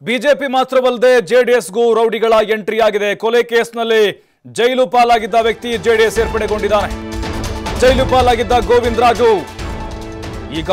BJP ಮಾತ್ರವಲ್ಲದೆ ಜೆಡಿಎಸ್ಗೂ ರೌಡಿಗಳ entry ಆಗಿದೆ. ಕೊಲೆ ಕೇಸ್ನಲ್ಲಿ ಜೈಲು ಪಾಲಾಗಿದ್ದ ವ್ಯಕ್ತಿ ಜೆಡಿಎಸ್ ಸೇರ್ಪಡೆಗೊಂಡಿದ್ದಾನೆ. ಜೈಲು ಪಾಲಾಗಿದ್ದ ಗೋವಿಂದ ರಾಜು ಈಗ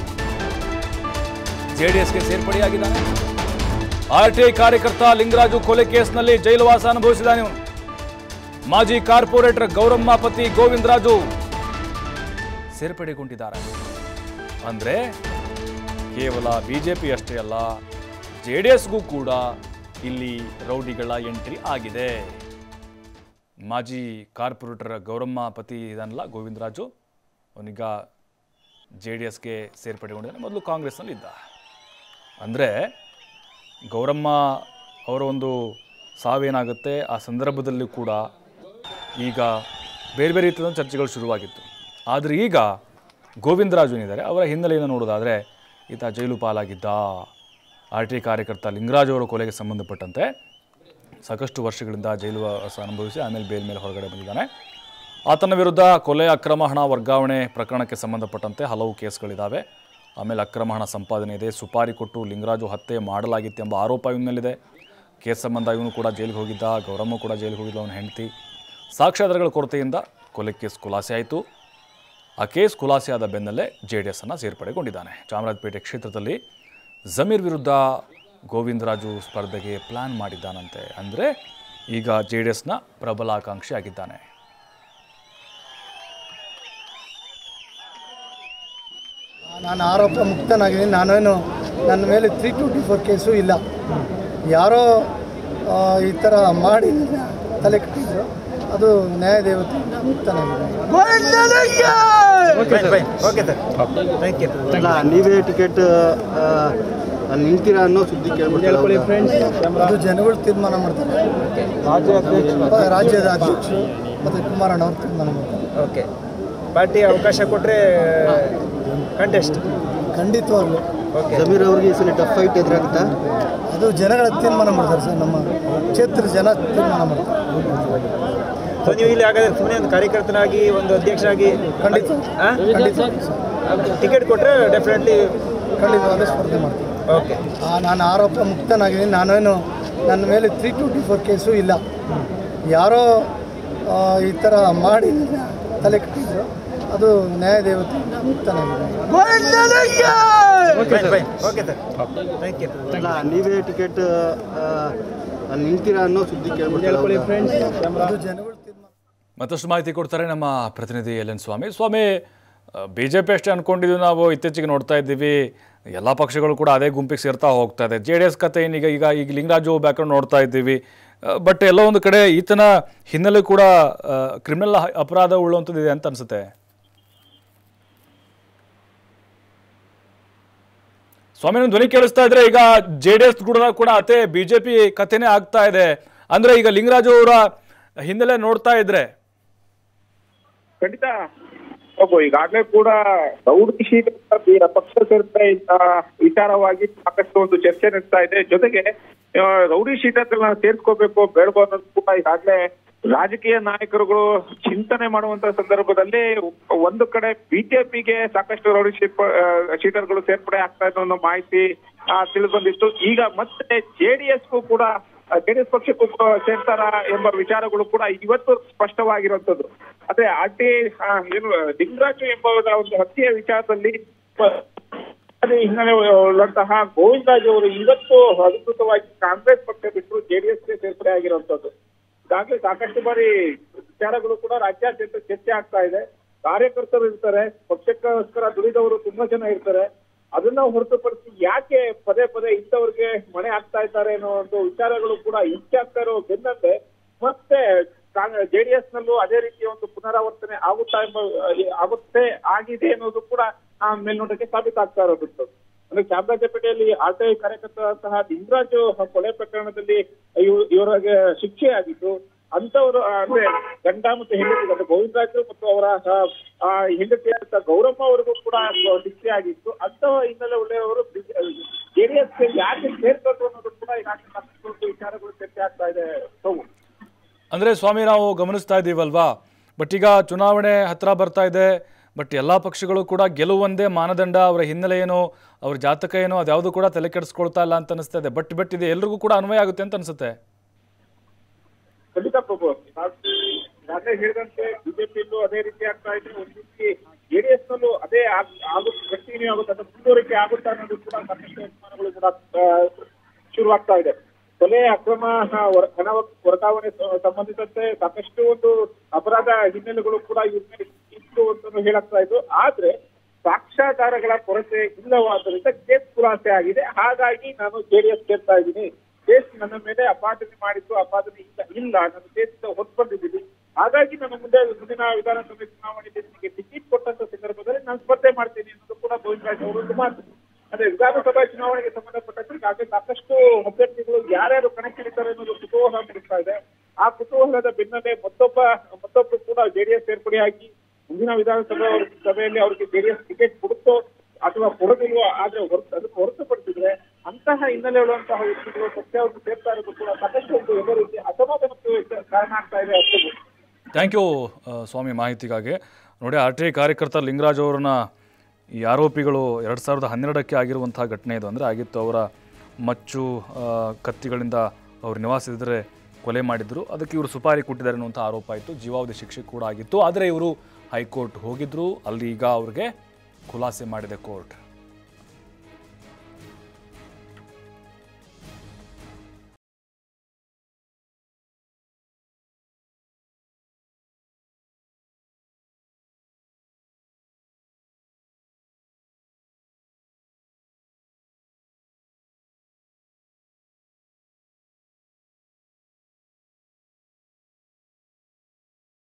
ಜೆಡಿಎಸ್ಗೆ ಸೇರ್ಪಡೆಯಾಗಿದ್ದಾನೆ. ಆರ್ಟಿಐ ಕಾರ್ಯಕರ್ತ ಲಿಂಗರಾಜು ಕೊಲೆ ಕೇಸ್ನಲ್ಲಿ ಜೈಲುವಾಸ ಅನುಭವಿಸಿದ್ದಾನೆ. ಮಾಜಿ ಕಾರ್ಪೊರೇಟರ್ ಗೌರಮ್ಮ ಪತಿ ಗೋವಿಂದ ರಾಜು ಸೇರ್ಪಡೆಗೊಂಡಿದ್ದಾರೆ. ಅಂದ್ರೆ ಕೇವಲ ಬಿಜೆಪಿ ಅಷ್ಟೇ ಅಲ್ಲ, ಜೆಡಿಎಸ್ಗೂ ಕೂಡ ಇಲ್ಲಿ ರೌಡಿಗಳ ಎಂಟ್ರಿ ಆಗಿದೆ. ಮಾಜಿ ಕಾರ್ಪೊರೇಟರ್ ಗೌರಮ್ಮ ಪತಿ ಇದನ್ನಲ್ಲ ಗೋವಿಂದ ರಾಜು, ಅವನೀಗ ಜೆಡಿಎಸ್ಗೆ ಸೇರ್ಪಡೆಗೊಂಡಿದ್ದಾನೆ. ಮೊದಲು ಕಾಂಗ್ರೆಸ್ನಲ್ಲಿ ಇದ್ದ. ಅಂದರೆ ಗೌರಮ್ಮ ಅವರ ಒಂದು ಸಾವೇನಾಗುತ್ತೆ ಆ ಸಂದರ್ಭದಲ್ಲಿ ಕೂಡ ಈಗ ಬೇರೆ ಬೇರೆ ರೀತಿಯ ಚರ್ಚೆಗಳು ಶುರುವಾಗಿತ್ತು. ಆದರೆ ಈಗ ಗೋವಿಂದ ರಾಜು ಏನಿದ್ದಾರೆ ಅವರ ಹಿನ್ನೆಲೆಯನ್ನು ನೋಡೋದಾದರೆ ಈತ ಜೈಲು ಪಾಲಾಗಿದ್ದ. ಆರ್ಟಿಐ ಕಾರ್ಯಕರ್ತ ಲಿಂಗರಾಜು ಅವರ ಕೊಲೆಗೆ ಸಂಬಂಧಪಟ್ಟಂತೆ ಸಾಕಷ್ಟು ವರ್ಷಗಳಿಂದ ಜೈಲು ವಾಸ ಅನುಭವಿಸಿ ಆಮೇಲೆ ಬೇಲ್ ಮೇಲೆ ಹೊರಗಡೆ ಬಂದಿದ್ದಾನೆ. ಆತನ ವಿರುದ್ಧ ಕೊಲೆ, ಅಕ್ರಮ ಹಣ ವರ್ಗಾವಣೆ ಪ್ರಕರಣಕ್ಕೆ ಸಂಬಂಧಪಟ್ಟಂತೆ ಹಲವು ಕೇಸ್ಗಳಿದ್ದಾವೆ. ಆಮೇಲೆ ಅಕ್ರಮ ಹಣ ಸಂಪಾದನೆ ಇದೆ, ಸುಪಾರಿ ಕೊಟ್ಟು ಲಿಂಗರಾಜು ಹತ್ಯೆ ಮಾಡಲಾಗಿತ್ತು ಎಂಬ ಆರೋಪ ಇವನ ಮೇಲಿದೆ. ಕೇಸ್ ಸಂಬಂಧ ಇವನು ಕೂಡ ಜೈಲಿಗೆ ಹೋಗಿದ್ದ, ಗೌರಮ್ಮ ಕೂಡ ಜೈಲಿಗೆ ಹೋಗಿದ್ದ, ಅವನ ಹೆಂಡತಿ. ಸಾಕ್ಷ್ಯಾಧಾರಗಳ ಕೊರತೆಯಿಂದ ಕೊಲೆ ಕೇಸ್ ಖುಲಾಸೆ ಆಯಿತು. ಆ ಕೇಸ್ ಖುಲಾಸೆ ಆದ ಬೆನ್ನಲ್ಲೇ ಜೆಡಿಎಸ್ ಅನ್ನು ಸೇರ್ಪಡೆಗೊಂಡಿದ್ದಾನೆ. ಚಾಮರಾಜಪೇಟೆ ಕ್ಷೇತ್ರದಲ್ಲಿ ಜಮೀರ್ ವಿರುದ್ಧ ಗೋವಿಂದ ರಾಜು ಸ್ಪರ್ಧೆಗೆ ಪ್ಲಾನ್ ಮಾಡಿದ್ದಾನಂತೆ. ಅಂದರೆ ಈಗ ಜೆಡಿಎಸ್ನ ಪ್ರಬಲ ಆಕಾಂಕ್ಷಿ ಆಗಿದ್ದಾನೆ. ನಾನು ಆರೋಪ ಮುಕ್ತನಾಗಿದ್ದೀನಿ. ನಾನೇನು ನನ್ನ ಮೇಲೆ 324 ಕೇಸು ಇಲ್ಲ. ಯಾರೋ ಈ ಥರ ಮಾಡಿ ತಲೆ ಕಟ್ಟಿದ್ರು, ಅದು ನ್ಯಾಯದೇವತೆ ಮುಕ್ತನಾಗಿದೆ. ನೀವೇ ಟಿಕೆಟ್ ನಿಂತೀರಾ ಅನ್ನೋ ಸುದ್ದಿ ಕೇಳ್ಬಿಟ್ಟು ಅದು ಜನಗಳು ತೀರ್ಮಾನ ಮಾಡ್ತಾರೆ. ರಾಜ್ಯದ ಅಧ್ಯಕ್ಷರು ಮತ್ತು ಕುಮಾರಣ್ಣವ್ರು ತೀರ್ಮಾನ ಮಾಡ್ತಾರೆ. ಓಕೆ, ಪಾರ್ಟಿ ಅವಕಾಶ ಕೊಟ್ಟರೆ ಕಂಟೆಸ್ಟ್ ಖಂಡಿತವಾಗ್ಲು. ಜಮೀರ್ ಅವ್ರಿಗೆ ಈ ಸಲ ಟಫ್ ಫೈಟ್ ಎದುರಾಗುತ್ತಾ? ಅದು ಜನಗಳ ತೀರ್ಮಾನ ಮಾಡ್ತಾರೆ ಸರ್. ನಮ್ಮ ಕ್ಷೇತ್ರ ಜನ ತೀರ್ಮಾನ ಮಾಡ್ತಾರೆ. ಸೊ ನೀವು ಇಲ್ಲಿ ಹಾಗಾದ್ರೆ ಸುಮ್ಮನೆ ಒಂದು ಕಾರ್ಯಕರ್ತನಾಗಿ, ಒಂದು ಅಧ್ಯಕ್ಷರಾಗಿ ಖಂಡಿತ ಟಿಕೆಟ್ ಕೊಟ್ಟರೆ ಡೆಫಿನೆಟ್ಲಿ ಖಂಡಿತವಾದ ಸ್ಪರ್ಧೆ ಮಾಡ್ತೀನಿ. ಓಕೆ, ನಾನು ಆರೋಪ ಮುಕ್ತನಾಗಿದ್ದೀನಿ. ನಾನೇನು ನನ್ನ ಮೇಲೆ 324 ಕೇಸು ಇಲ್ಲ. ಯಾರೋ ಈ ಥರ ಮಾಡಿ ತಲೆ ಕಟ್ಟಿದ್ರು, ಅದು ನ್ಯಾಯದೇವತೆ ಮುಕ್ತನಾಗಿದೆ. Okay sir, thank you. ನೀವೇ ಟಿಕೆಟ್ ನಿಂತೀರಾ ಅನ್ನೋ ಸುದ್ದಿ ಕೇಳ್ಬಿಟ್ಟು ಅದು ಜನಗಳು ತೀರ್ಮಾನ. ಮತ್ತಷ್ಟು ಮಾಹಿತಿ ಕೊಡ್ತಾರೆ ನಮ್ಮ ಪ್ರತಿನಿಧಿ LN ಸ್ವಾಮಿ. ಬಿಜೆಪಿ ಅಷ್ಟೇ ಅಂದ್ಕೊಂಡಿದ್ವಿ ನಾವು, ಇತ್ತೀಚೆಗೆ ನೋಡ್ತಾ ಇದ್ದೀವಿ ಎಲ್ಲ ಪಕ್ಷಗಳು ಕೂಡ ಅದೇ ಗುಂಪಿಗೆ ಸೇರ್ತಾ ಹೋಗ್ತಾ ಇದೆ. JDS ಕತೆ ಏನೀಗ ಈಗ ಲಿಂಗರಾಜು ಬ್ಯಾಕ್ಗ್ರೌಂಡ್ ನೋಡ್ತಾ ಇದ್ದೀವಿ. ಬಟ್ ಎಲ್ಲೋ ಒಂದು ಕಡೆ ಈತನ ಹಿನ್ನೆಲೆ ಕೂಡ ಕ್ರಿಮಿನಲ್ ಅಪರಾಧ ಉಳ್ಳುವಂಥದ್ದು ಇದೆ ಅಂತ ಅನ್ಸುತ್ತೆ. ಸ್ವಾಮಿ, ಧ್ವನಿ ಕೇಳಿಸ್ತಾ ಇದ್ರೆ ಈಗ JDS ಕೂಡ ಅದೇ ಬಿಜೆಪಿ ಕಥೆನೇ ಆಗ್ತಾ ಇದೆ. ಅಂದ್ರೆ ಈಗ ಲಿಂಗರಾಜು ಅವರ ಹಿನ್ನೆಲೆ ನೋಡ್ತಾ ಇದ್ರೆ ಖಂಡಿತ ಈಗಾಗಲೇ ಕೂಡ ರೌಡಿ ಶೀಟ ಪಕ್ಷ ಸೇರ್ಪಡೆ ವಿಚಾರವಾಗಿ ಸಾಕಷ್ಟು ಒಂದು ಚರ್ಚೆ ನಡೆಸ್ತಾ ಇದೆ. ಜೊತೆಗೆ ರೌಡಿ ಶೀಟರ್ಗಳನ್ನ ಸೇರ್ಸ್ಕೋಬೇಕು ಬೇಡಬೋ ಅನ್ನೋದು ಕೂಡ ಈಗಾಗಲೇ ರಾಜಕೀಯ ನಾಯಕರುಗಳು ಚಿಂತನೆ ಮಾಡುವಂತ ಸಂದರ್ಭದಲ್ಲಿ ಒಂದು ಕಡೆ ಬಿಜೆಪಿಗೆ ಸಾಕಷ್ಟು ರೌಡಿ ಶೀಟರ್ಗಳು ಸೇರ್ಪಡೆ ಆಗ್ತಾ ಇದೆ ಅನ್ನೋ ಮಾಹಿತಿ ತಿಳಿದು ಬಂದಿತ್ತು. ಈಗ ಮತ್ತೆ JDSಗೂ ಕೂಡ JDS ಪಕ್ಷಕ್ಕೂ ಸೇರ್ತಾರ ಎಂಬ ವಿಚಾರಗಳು ಕೂಡ ಇವತ್ತು ಸ್ಪಷ್ಟವಾಗಿರುವಂತದ್ದು. ಅದೇ RTI ಏನು ಲಿಂಗರಾಜು ಎಂಬುವರ ಒಂದು ಹತ್ಯೆಯ ವಿಚಾರದಲ್ಲಿ ಹಿನ್ನೆಲೆ ಉಳ್ಳಂತಹ ಗೋವಿಂದ ರಾಜು ಅವರು ಇವತ್ತು ಅಧಿಕೃತವಾಗಿ ಕಾಂಗ್ರೆಸ್ ಪಕ್ಷ ಬಿಟ್ಟು JDSಗೆ ಸೇರ್ಪಡೆ ಆಗಿರುವಂತದ್ದು. ಈಗಾಗಲೇ ಸಾಕಷ್ಟು ಬಾರಿ ವಿಚಾರಗಳು ಕೂಡ ರಾಜ್ಯಾದ್ಯಂತ ಚರ್ಚೆ ಆಗ್ತಾ ಇದೆ. ಕಾರ್ಯಕರ್ತರು ಇರ್ತಾರೆ, ಪಕ್ಷಕ್ಕೋಸ್ಕರ ದುಡಿದವರು ತುಂಬಾ ಜನ ಇರ್ತಾರೆ. ಅದನ್ನ ಹೊರತುಪಡಿಸಿ ಯಾಕೆ ಪದೇ ಪದೇ ಇಂಥವ್ರಿಗೆ ಮನೆ ಆಗ್ತಾ ಇದ್ದಾರೆ ಅನ್ನೋ ಒಂದು ವಿಚಾರಗಳು ಕೂಡ ಹೆಚ್ಚಾಗ್ತಾ ಇರೋ ಬೆನ್ನಂತೆ ಮತ್ತೆ JDS ನಲ್ಲೂ ಅದೇ ರೀತಿಯ ಒಂದು ಪುನರಾವರ್ತನೆ ಆಗುತ್ತೆ ಆಗಿದೆ ಅನ್ನೋದು ಕೂಡ ಮೇಲ್ನೋಟಕ್ಕೆ ಸಾಬೀತಾಗ್ತಾ ಇರೋದು. ಅಂದ್ರೆ ಚಾಮರಾಜಪೇಟೆಯಲ್ಲಿ RTI ಕಾರ್ಯಕರ್ತರಂತಹ ಲಿಂಗರಾಜು ಕೊಲೆ ಪ್ರಕರಣದಲ್ಲಿ ಇವರಿಗೆ ಶಿಕ್ಷೆ ಆಗಿತ್ತು. ಅಂತವರು ಅಂದ್ರೆ ಗಂಡ ಮತ್ತು ಹೆಂಡತಿ ಗೋವಿಂದ ರಾಜು ಮತ್ತು ಅವರ ಹೆಂಡತಿಯಾದ ಗೌರಮ್ಮ ಅವರಿಗೂ ಕೂಡ ಶಿಕ್ಷೆ ಆಗಿತ್ತು. ಅಂತಹ ಹಿನ್ನೆಲೆ ಒಳ್ಳೆಯವರು JDSಗೆ ಯಾಕೆ ಸೇರ್ಬೇಕು ಅನ್ನೋದು ಕೂಡ ಈಗಾಗಲೇ ವಿಚಾರಗಳು ಚರ್ಚೆ ಆಗ್ತಾ ಇದೆ. ಅಂದ್ರೆ ಸ್ವಾಮಿ, ನಾವು ಗಮನಿಸ್ತಾ ಇದ್ದೀವಲ್ವಾ, ಬಟ್ ಈಗ ಚುನಾವಣೆ ಹತ್ರ ಬರ್ತಾ ಇದೆ. ಬಟ್ ಎಲ್ಲ ಪಕ್ಷಗಳು ಕೂಡ ಗೆಲುವೊಂದೇ ಮಾನದಂಡ, ಅವರ ಹಿನ್ನೆಲೆ ಏನೋ ಅವ್ರ ಜಾತಕ ಏನೋ ಅದ್ಯಾವುದು ಕೂಡ ತಲೆ ಕೆಡಿಸ್ಕೊಳ್ತಾ ಇಲ್ಲ ಅಂತ ಅನಿಸ್ತಾ ಇದೆ. ಬಟ್ ಇದು ಎಲ್ರಿಗೂ ಕೂಡ ಅನ್ವಯ ಆಗುತ್ತೆ ಅಂತ ಅನಿಸುತ್ತೆ. ಖಂಡಿತ ಪ್ರಭು, ನಾನೇ ಹೇಳಿದಂತೆ ಬಿಜೆಪಿಯಲ್ಲೂ ಅದೇ ರೀತಿ ಆಗ್ತಾ ಇದೆ. ಒಂದು ರೀತಿ ಜೆಡಿಎಸ್ ನಲ್ಲೂ ಅದೇ ಕಂಟಿನ್ಯೂ ಆಗುತ್ತೆ, ಅದು ಮುಂದುವರಿಕೆ ಆಗುತ್ತಾ ಅನ್ನೋದು ಕೂಡ ಸಾಕಷ್ಟು ಅನುಮಾನಗಳು ಕೂಡ ಶುರುವಾಗ್ತಾ ಇದೆ. ಕೊಲೆ ಅಕ್ರಮ ಹಣ ವರ್ಗಾವಣೆ ಸಂಬಂಧಿಸಿದಂತೆ ಸಾಕಷ್ಟು ಒಂದು ಅಪರಾಧ ಹಿನ್ನೆಲೆಗಳು ಕೂಡ ಇವ್ರ ಮೇಲೆ ಇತ್ತು ಅಂತ ಹೇಳಾಗ್ತಾ ಇತ್ತು. ಆದ್ರೆ ಸಾಕ್ಷ್ಯಾಧಾರಗಳ ಕೊರತೆ ಇಲ್ಲವಾದ್ದರಿಂದ ಕೇಸ್ ಖುಲಾಸೆ ಆಗಿದೆ. ಹಾಗಾಗಿ ನಾನು ಜೆಡಿಎಸ್ ಸೇರ್ತಾ ಇದ್ದೀನಿ. ಕೇಸ್ ನನ್ನ ಮೇಲೆ ಅಪಾದನೆ ಮಾಡಿದ್ದು, ಅಪಾದನೆ ಇಲ್ಲ, ನಾನು ಕೇಸಿಂದ ಹೊರಬಂದಿದ್ದೀನಿ. ಹಾಗಾಗಿ ನಾನು ಮುಂದಿನ ವಿಧಾನಸಭೆ ಚುನಾವಣೆಗೆ ನನಗೆ ಟಿಕೆಟ್ ಕೊಟ್ಟಂತ ಸಂದರ್ಭದಲ್ಲಿ ನಾನು ಸ್ಪರ್ಧೆ ಮಾಡ್ತೀನಿ ಅನ್ನೋದು ಕೂಡ ಗೋವಿಂದರಾಜ್ ಅವರೊಂದು ಮಾತು. ಅದೇ ವಿಧಾನಸಭಾ ಚುನಾವಣೆಗೆ ಸಂಬಂಧಪಟ್ಟಂತೆ ಈಗಾಗಲೇ ಸಾಕಷ್ಟು ಅಭ್ಯರ್ಥಿಗಳು ಯಾರ್ಯಾರು ಕಣಕ್ಕಿಳಿತಾರೆ ಅನ್ನೋದು ಕುತೂಹಲ ಮೂಡಿಸ್ತಾ ಇದೆ. ಆ ಕುತೂಹಲದ ಬೆನ್ನಲ್ಲೇ ಮತ್ತೊಬ್ಬರು ಕೂಡ ಜೆಡಿಎಸ್ ಸೇರ್ಪಡೆಯಾಗಿ ಮುಂದಿನ ವಿಧಾನಸಭಾ ಸಭೆಯಲ್ಲಿ ಅವರಿಗೆ ಜೆಡಿಎಸ್ ಟಿಕೆಟ್ ಕೊಡುತ್ತೋ ಅಥವಾ ಕೊಡೋದಿಲ್ವೋ, ಆದ್ರೆ ಅದಕ್ಕೆ ಹೊರತುಪಡಿಸಿದ್ರೆ ಅಂತಹ ಹಿನ್ನೆಲೆ ಇರುವಂತಹ ವ್ಯಕ್ತಿಗಳು ಪಕ್ಷವನ್ನು ಸೇರ್ತಾ ಇರೋದು ಕೂಡ ಸಾಕಷ್ಟು ಒಂದು ಎಲ್ಲ ರೀತಿ ಅಸಮಾಧಾನಕ್ಕೆ ಕಾರಣ ಆಗ್ತಾ ಇದೆ. ಅಷ್ಟೇ. ಥ್ಯಾಂಕ್ ಯು ಸ್ವಾಮಿ ಮಾಹಿತಿಗಾಗಿ. ನೋಡಿ, RTI ಕಾರ್ಯಕರ್ತ ಲಿಂಗರಾಜ್ ಅವರನ್ನ ಈ ಆರೋಪಿಗಳು 2012ಕ್ಕೆ ಆಗಿರುವಂತಹ ಘಟನೆ ಇದು. ಅಂದರೆ ಆಗಿತ್ತು, ಅವರ ಮಚ್ಚು ಕತ್ತಿಗಳಿಂದ ಅವ್ರ ನಿವಾಸದಿದ್ದರೆ ಕೊಲೆ ಮಾಡಿದ್ರು, ಅದಕ್ಕೆ ಇವರು ಸುಪಾರಿ ಕೊಟ್ಟಿದ್ದಾರೆ ಅನ್ನುವಂಥ ಆರೋಪ ಆಯಿತು. ಜೀವಾವಧಿ ಶಿಕ್ಷೆ ಕೂಡ ಆಗಿತ್ತು. ಆದರೆ ಇವರು ಹೈಕೋರ್ಟ್ ಹೋಗಿದ್ರು, ಅಲ್ಲಿ ಈಗ ಅವ್ರಿಗೆ ಖುಲಾಸೆ ಮಾಡಿದೆ ಕೋರ್ಟ್.